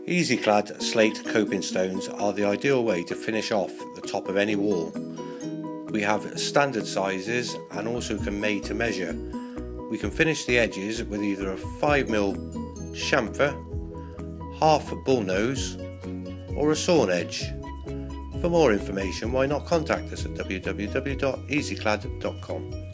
Easy-clad slate coping stones are the ideal way to finish off the top of any wall. We have standard sizes and also can made to measure. We can finish the edges with either a 5mm chamfer, half bullnose or a sawn edge. For more information, why not contact us at www.easyclad.com.